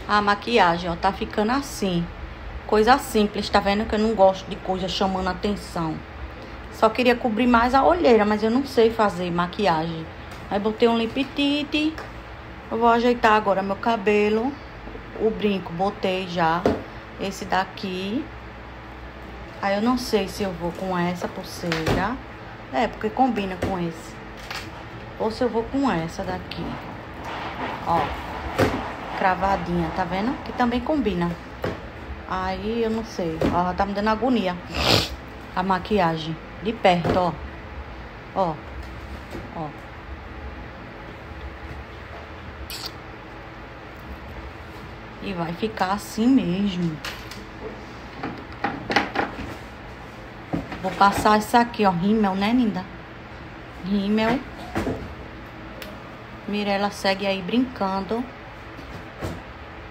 A maquiagem, ó, tá ficando assim. Coisa simples, tá vendo que eu não gosto de coisa chamando atenção. Só queria cobrir mais a olheira, mas eu não sei fazer maquiagem. Aí botei um lip tint. Eu vou ajeitar agora meu cabelo. O brinco, botei já. Esse daqui. Aí eu não sei se eu vou com essa pulseira. É, porque combina com esse. Ou se eu vou com essa daqui. Ó. Cravadinha, tá vendo? Que também combina. Aí eu não sei. Ó, ela tá me dando agonia. A maquiagem. De perto, ó. Ó. Ó. E vai ficar assim mesmo. Vou passar isso aqui, ó. Rímel, né, linda? Rímel. Mirella segue aí brincando.